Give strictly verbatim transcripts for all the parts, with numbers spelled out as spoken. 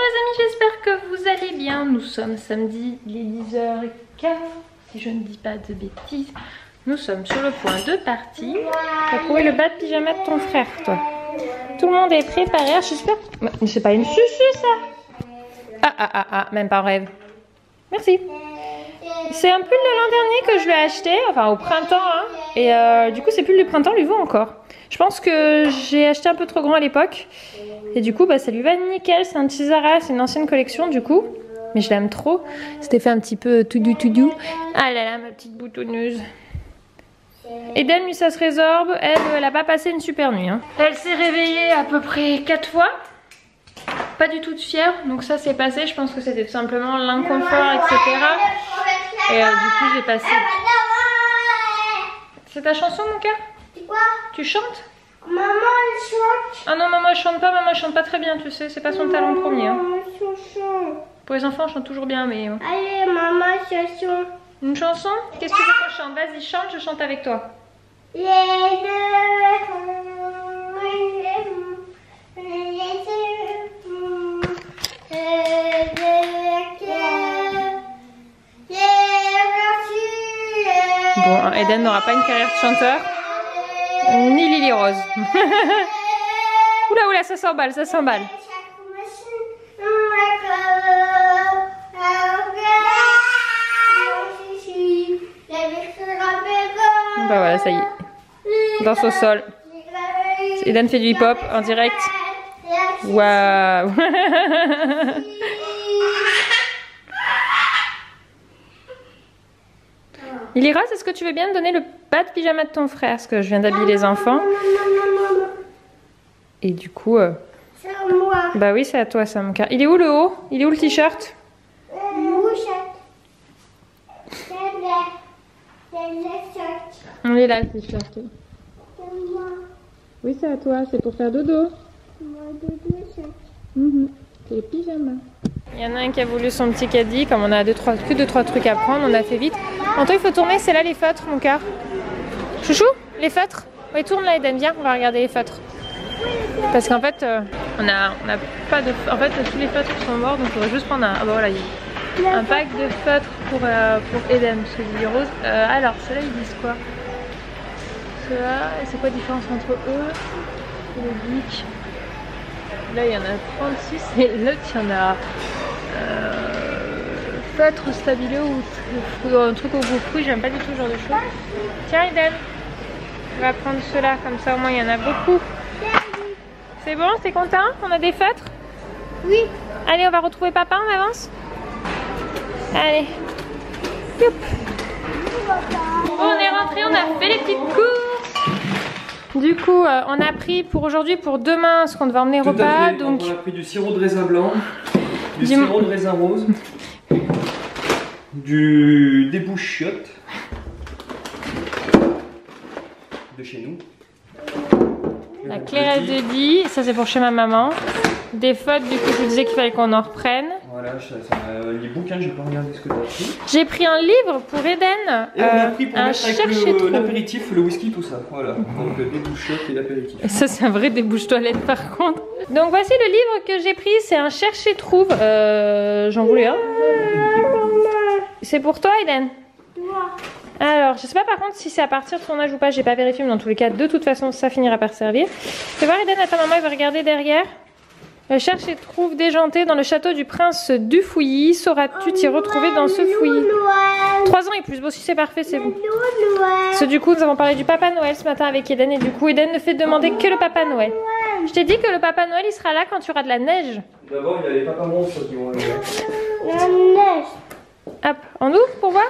les amis, j'espère que vous allez bien. Nous sommes samedi, il est dix heures quinze, si je ne dis pas de bêtises. Nous sommes sur le point de partir. Tu as trouvé le bas de pyjama de ton frère, toi. Tout le monde est préparé, j'espère. Mais c'est pas une susu, ça. Ah, ah, ah, ah, même pas en rêve. Merci. C'est un pull de l'an dernier que je lui ai acheté, enfin au printemps. Hein. Et euh, du coup, ces pulls du printemps lui vont encore. Je pense que j'ai acheté un peu trop grand à l'époque. Et du coup, bah, ça lui va nickel. C'est un petit Zara, c'est une ancienne collection du coup. Mais je l'aime trop. C'était fait un petit peu tout doux, tout doux. Ah là là, ma petite boutonneuse. Eden, lui, ça se résorbe. Elle, elle a pas passé une super nuit. Hein. Elle s'est réveillée à peu près quatre fois. Pas du tout de fièvre. Donc ça, c'est passé. Je pense que c'était tout simplement l'inconfort, et cetera. Et euh, du coup, j'ai passé... C'est ta chanson, mon cœur? Quoi? Tu chantes? Maman, elle chante. Ah non, maman, elle chante pas. Maman, elle chante pas très bien, tu sais. C'est pas son talent premier. Hein. Maman, chanson. Pour les enfants, on chante toujours bien, mais... Allez, maman, chanson. Une chanson? Qu'est-ce que tu veux qu'on chante? Vas-y, chante, je chante avec toi. Les deux... Bon, Eden n'aura pas une carrière de chanteur, ni Lily Rose. Oula, oula, ça s'emballe, ça s'emballe. Bah voilà, ça y est. Danse au sol. Eden fait du hip-hop en direct. Waouh. Lily Rose, est-ce que tu veux bien me donner le bas de pyjama de ton frère? Parce que je viens d'habiller les enfants. Et du coup... Euh... C'est à moi. Bah oui, c'est à toi ça, mon cœur. Il est où le haut? Il est où le t-shirt? On est là, le t-shirt. Oui, c'est à toi. C'est pour faire dodo. Mmh. C'est le pyjama. Il y en a un qui a voulu son petit caddie. Comme on a deux, trois, que deux trois trucs à prendre, on a fait vite. Antoine, il faut tourner. C'est là les feutres, mon cœur. Chouchou, les feutres. Oui, tourne là, Eden. Viens, on va regarder les feutres. Parce qu'en fait, euh, on a, on a pas de. En fait, tous les feutres sont morts, donc on va juste prendre un. Ah bah voilà, il y a un pack de feutres pour, euh, pour Eden, parce que Lily Rose. Euh, alors, ceux-là, ils disent quoi? Ceux-là, c'est quoi la différence entre eux et les geeks? Là, il y en a trente-six et l'autre, il y en a euh, feutre stabilo ou un truc au goût fruit. J'aime pas du tout ce genre de choses. Tiens, Eden, on va prendre ceux-là, comme ça au moins il y en a beaucoup. C'est bon, t'es content? On a des feutres? Oui. Allez, on va retrouver papa, on avance? Allez. Youp. On est rentré, on a fait les petites courses. Du coup, euh, on a pris pour aujourd'hui, pour demain, ce qu'on devait emmener Tout repas. à fait. Donc... On a pris du sirop de raisin blanc, du Du... sirop de raisin rose, du débouchiotte de chez nous. La clairette de Die, ça c'est pour chez ma maman. Des fautes, du coup je vous disais qu'il fallait qu'on en reprenne. Voilà, ça, ça, euh, les bouquins, j'ai pas regardé ce que t'as pris. J'ai pris un livre pour Eden. Et euh, on a pris pour un mettre avec l'apéritif, le, le whisky, tout ça. Voilà, donc le débouchotte et l'apéritif. Et ça c'est un vrai débouche-toilette par contre. Donc voici le livre que j'ai pris, c'est un cherche-et-trouve. Euh, J'en voulais un. C'est pour toi Eden? Alors, je sais pas par contre si c'est à partir de son âge ou pas, j'ai pas vérifié, mais dans tous les cas, de toute façon, ça finira par servir. Fais voir Eden à ta maman, il va regarder derrière. Le cherche et trouve déjanté dans le château du prince du Fouillis. Sauras-tu t'y retrouver dans ce fouillis? Trois ans et plus, bon si c'est parfait, c'est bon. Parce que du coup, nous avons parlé du Papa Noël ce matin avec Eden, et du coup, Eden ne fait demander que le Papa Noël. Je t'ai dit que le Papa Noël, il sera là quand tu auras de la neige. D'abord, il y a les papas monstres qui vont aller. La neige. Hop, on ouvre pour voir?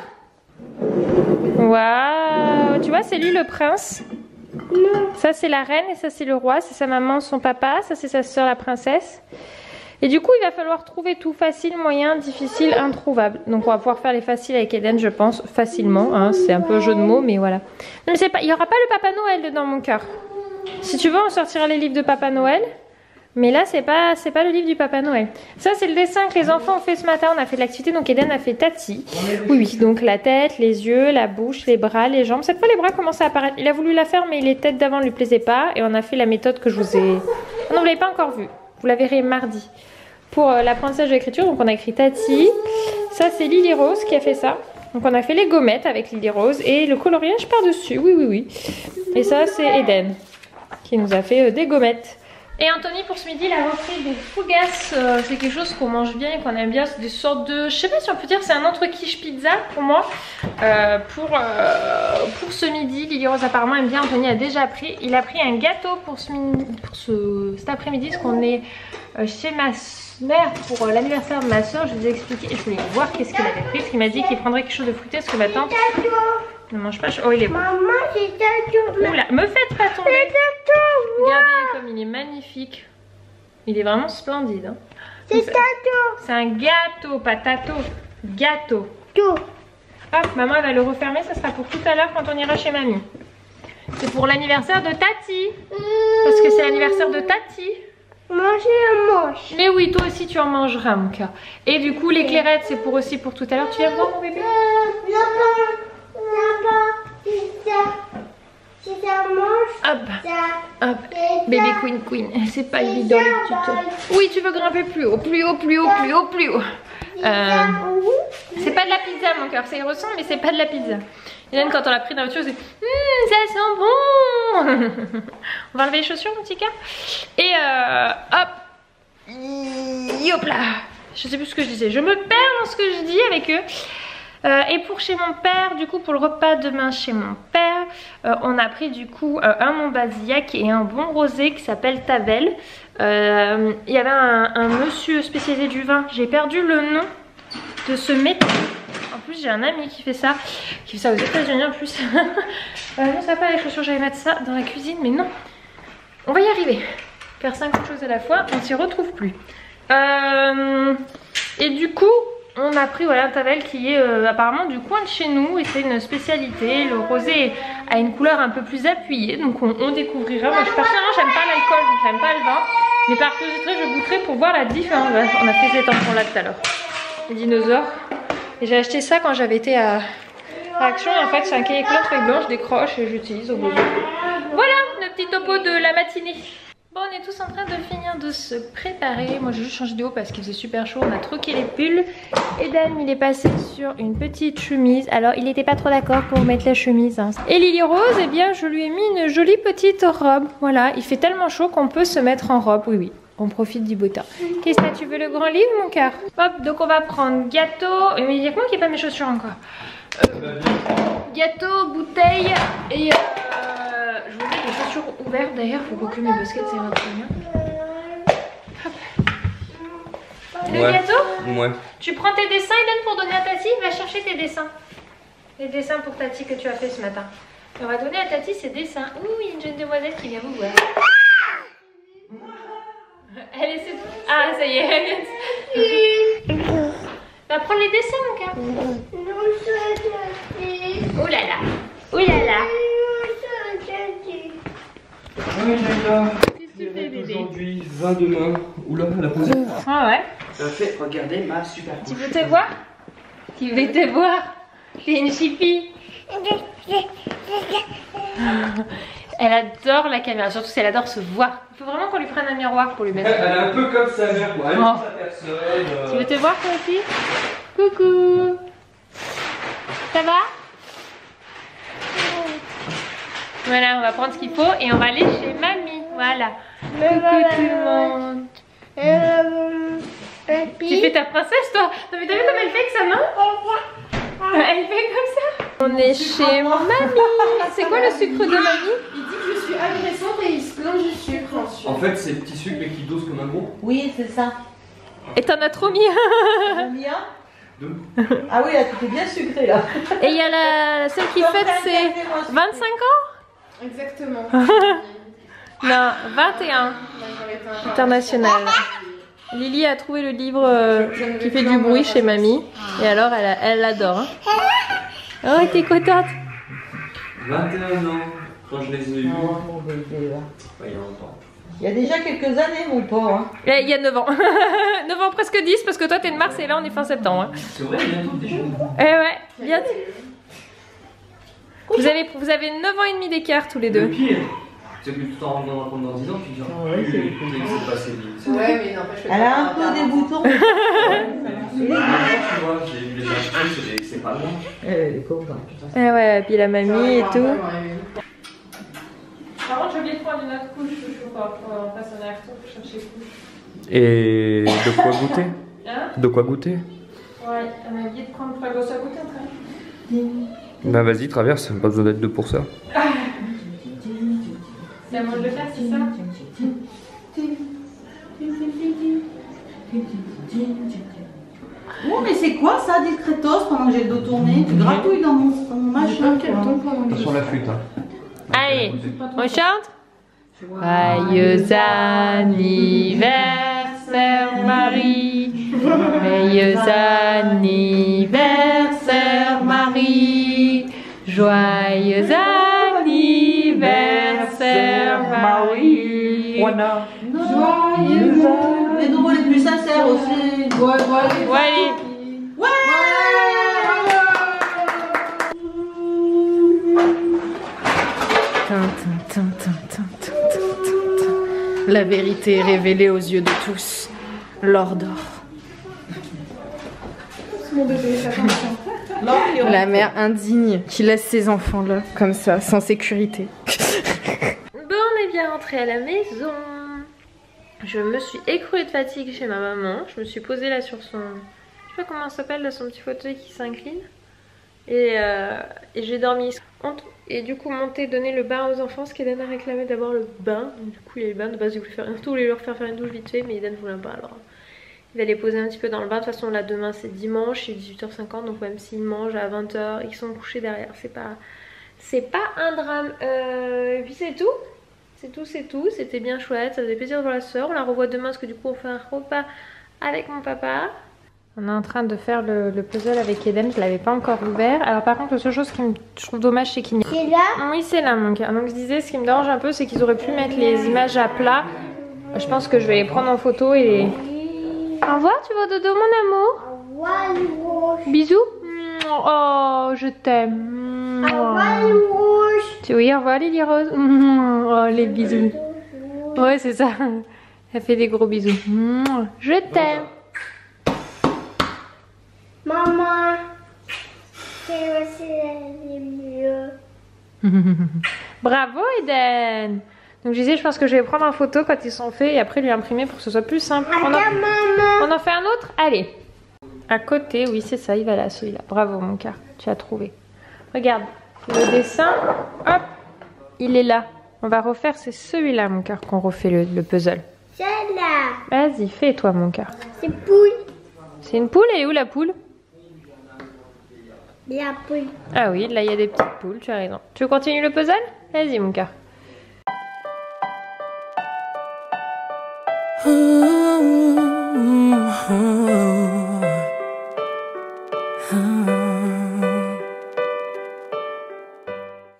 Waouh, tu vois, c'est lui le prince. Non. Ça c'est la reine et ça c'est le roi, c'est sa maman, son papa, ça c'est sa soeur la princesse. Et du coup il va falloir trouver tout, facile, moyen, difficile, introuvable. Donc on va pouvoir faire les faciles avec Eden je pense, facilement, hein. C'est un peu un jeu de mots mais voilà. Non mais c'est pas, il n'y aura pas le Papa Noël dedans mon cœur. Si tu veux on sortira les livres de Papa Noël. Mais là, c'est pas, c'est pas le livre du Papa Noël. Ça, c'est le dessin que les enfants ont fait ce matin. On a fait de l'activité, donc Eden a fait Tati. Oui, oui, donc la tête, les yeux, la bouche, les bras, les jambes. Cette fois, les bras commencent à apparaître. Il a voulu la faire, mais les têtes d'avant ne lui plaisaient pas. Et on a fait la méthode que je vous ai... Non, vous l'avez pas encore vue. Vous la verrez mardi. pour euh, l'apprentissage de l'écriture. Donc on a écrit Tati. Ça c'est Lily Rose qui a fait ça. Donc on a fait les gommettes avec Lily Rose et le coloriage par-dessus. Oui, oui, oui. Et ça c'est Eden qui nous a fait euh, des gommettes. Et Anthony pour ce midi il a repris des fougasses, euh, c'est quelque chose qu'on mange bien et qu'on aime bien, c'est des sortes de, je sais pas si on peut dire c'est un entre-quiche pizza pour moi. euh, pour, euh, pour ce midi, Lily Rose apparemment aime bien, Anthony a déjà pris, il a pris un gâteau pour, ce, pour ce, cet après-midi, parce qu'on est euh, chez ma mère pour euh, l'anniversaire de ma soeur. Je vous ai expliqué, je voulais voir qu'est-ce qu'il avait pris, parce qu'il m'a dit qu'il prendrait quelque chose de fruité, parce que ma tante ne mange pas. Oh il est bon. Maman, c'est gâteau. Oula, me faites pas tomber. C'est gâteau. Regardez comme il est magnifique. Il est vraiment splendide. Hein. C'est gâteau. C'est un gâteau, pas tato. Gâteau. Tout. Hop, maman elle va le refermer. Ça sera pour tout à l'heure quand on ira chez mamie. C'est pour l'anniversaire de Tati. Parce que c'est l'anniversaire de Tati. Manger un mange. Mais oui, toi aussi tu en mangeras mon cœur. Et du coup, les clairettes c'est pour aussi pour tout à l'heure. Tu viens voir mon bébé? Là-bas, là-bas, c'est ça. Si ça mange, Hop, ça. hop. Bébé Queen Queen. C'est pas évident le tuto. Oui, tu veux grimper plus haut, plus haut, plus haut, plus haut, plus haut. Euh, c'est pas de la pizza mon cœur, ça y ressemble mais c'est pas de la pizza. Hélène quand on l'a pris dans la voiture, c'est hum, ça sent bon. On va enlever les chaussures mon petit cœur. Et euh, hop, hop là. Je sais plus ce que je disais, je me perds dans ce que je dis avec eux. Euh, et pour chez mon père, du coup pour le repas demain chez mon père, euh, on a pris du coup euh, un Montbazillac et un bon rosé qui s'appelle Tavel. Euh, il y avait un, un monsieur spécialisé du vin, j'ai perdu le nom de ce métier. En plus j'ai un ami qui fait ça, qui fait ça aux États-Unis en plus. euh, non ça va pas les chaussures, j'allais mettre ça dans la cuisine mais non. On va y arriver. Faire cinq choses à la fois, on s'y retrouve plus. Euh, et du coup... On a pris voilà, un Tavel qui est euh, apparemment du coin de chez nous et c'est une spécialité. Le rosé a une couleur un peu plus appuyée, donc on, on découvrira. Moi je, personnellement j'aime pas l'alcool, donc j'aime pas le vin. Mais par curiosité je goûterai pour voir la différence. Voilà, on a fait ces tampons là tout à l'heure. Les dinosaures. Et j'ai acheté ça quand j'avais été à, à Action et en fait c'est un cahier plein de feuilles blanches, je décroche et j'utilise au besoin. Voilà le petit topo de la matinée. Bon, on est tous en train de finir de se préparer. Moi j'ai juste changé de haut parce qu'il faisait super chaud. On a troqué les pulls. Eden il est passé sur une petite chemise. Alors il n'était pas trop d'accord pour mettre la chemise. Hein. Et Lily Rose, eh bien je lui ai mis une jolie petite robe. Voilà, il fait tellement chaud qu'on peut se mettre en robe. Oui, oui, on profite du beau temps. Qu'est-ce que tu veux, le grand livre mon cœur? Hop, donc on va prendre gâteau. Mais il y a que moi qui n'ai pas mes chaussures encore. Euh, gâteau, bouteille et... Euh... Je vous mets les chaussures ouvertes d'ailleurs, faut que mes baskets ça ira très bien. Hop. Le ouais. gâteau? Ouais. Tu prends tes dessins Eden pour donner à Tati? Va chercher tes dessins. Les dessins pour Tati que tu as fait ce matin. Et on va donner à Tati ses dessins. Ouh, il y a une jeune demoiselle qui vient vous voir. Elle essaie de... Ah ça y est, elle vient. Va prendre les dessins mon cœur. Ouh là là. Ouh là là. Oui, Jaïda. Qu'est-ce que tu fais, bébé? Aujourd'hui, vingt demain. Oula, elle a posé. Ah ouais. Ça fait regarder ma super couche. Tu veux te voir? Tu veux te voir? T'es une chippie. Elle adore la caméra, surtout si elle adore se voir. Il faut vraiment qu'on lui prenne un miroir pour lui mettre. Elle est un peu comme sa mère, quoi. Elle Oh. est sa personne. euh. Tu veux te voir toi aussi? Coucou. Ça va? Voilà, on va prendre ce qu'il faut et on va aller chez mamie. Voilà. Coucou tout le monde. Tu fais ta princesse toi? Non mais t'as vu comme elle fait avec sa main? Elle fait comme ça. On est chez mamie. C'est quoi le sucre de mamie? Il dit que je suis agressante et il se plaint du sucre ensuite. En fait, c'est le petit sucre mais qui dose comme un gros. Oui, c'est ça. Et t'en as trop mis. Combien? Deux. Ah oui, là, tu t'es bien sucré là. Et il y a la celle qui fête ses vingt-cinq ans? Exactement. Non, vingt et un. International. Lily a trouvé le livre euh, qui fait du bruit chez mamie. Et alors, elle, elle l'adore. Hein. Oh, t'es contente? vingt et un ans, quand je les ai eus. Oh, mon bébé, là. Ouais, il y a longtemps. Il y a déjà quelques années, mon pauvre. Hein. Eh, il y a neuf ans. neuf ans, presque dix, parce que toi, t'es de mars et là, on est fin septembre. Hein. C'est vrai, bientôt déjà. Eh ouais, bientôt. Vous avez, vous avez neuf ans et demi d'écart tous les Le deux. pire, C'est plus tout le temps en rendant compte dans dix ans, tu dis, Ah ouais, c'est beaucoup. c'est passé vite. Ouais, mais n'empêche que Elle a un peu des boutons. Ouais, mais tu vois, j'ai vu les infos, c'est pas loin. Elle est contente. Ah ouais, puis la mamie et tout. tout. Par contre, j'ai oublié de prendre une autre couche, je sais pas, pour passer un retour pour chercher couche. Et de quoi goûter? Hein? De quoi goûter? Ouais, on a oublié de prendre pour la gosse à goûter après. Bah vas-y, traverse, pas besoin d'être deux pour ça. C'est à moi de le faire, c'est ça? Oh, mais c'est quoi ça, discretos, pendant que j'ai le dos tourné? Tu gratouilles dans mon, dans mon machin. Attention la flûte, hein. Allez, on chante? Joyeux anniversaire Marie, joyeux anniversaire Marie, joyeux anniversaire Marie. Juana. Joyeux. Les nouveaux les plus sincères aussi. Ouais, ouais, Ouais, allez. Ouais. La vérité est révélée aux yeux de tous. L'or d'or. La mère indigne qui laisse ses enfants là, comme ça, sans sécurité. Bon, on est bien rentré à la maison. Je me suis écroulée de fatigue chez ma maman. Je me suis posée là sur son... Je sais pas comment ça s'appelle, là, son petit fauteuil qui s'incline. Et, euh, et j'ai dormi. Et du coup, monter, donner le bain aux enfants. Parce qu'Eden a réclamé d'abord le bain. Donc, du coup, il y a le bain. De base, il voulait, faire... il voulait leur faire faire une douche vite fait. Mais Eden voulait un bain. Alors, il va les poser un petit peu dans le bain. De toute façon, là, demain, c'est dimanche. Il est dix-huit heures cinquante. Donc, même s'ils mangent à vingt heures, ils sont couchés derrière. C'est pas, c'est pas un drame. Euh... Et puis, c'est tout. C'est tout, c'est tout. C'était bien chouette. Ça faisait plaisir de voir la soeur. On la revoit demain parce que du coup, on fait un repas avec mon papa. On est en train de faire le, le puzzle avec Eden. Je l'avais pas encore ouvert. Alors par contre, la seule chose qui me je trouve dommage, c'est qu'il n'y a... C'est là? Oui, c'est là mon cœur. Donc je disais, ce qui me dérange un peu, c'est qu'ils auraient pu mettre les images à plat. Je pense que je vais les prendre en photo et les... Au revoir, tu vas au dodo mon amour. Au revoir, les rouges. Bisous. Oh, je t'aime. Au revoir, les rouges. Tu oui, au revoir Lily Rose. Oh, les bisous. Ouais, c'est ça. Elle fait des gros bisous. Je t'aime. Maman, c'est aussi mieux. Bravo Eden. Donc je disais, je pense que je vais prendre en photo quand ils sont faits et après lui imprimer pour que ce soit plus simple. On en, Regarde, maman. on en fait un autre? Allez. À côté, oui c'est ça, il va là celui-là. Bravo mon cœur, tu as trouvé. Regarde, le dessin, hop, il est là. On va refaire, c'est celui-là mon cœur qu'on refait le, le puzzle. C'est là. Vas-y, fais toi mon cœur. C'est poule. C'est une poule, elle est où la poule? La poule. Ah oui, là il y a des petites poules, tu as raison. Tu veux continuer le puzzle? Vas-y mon cœur. Ah.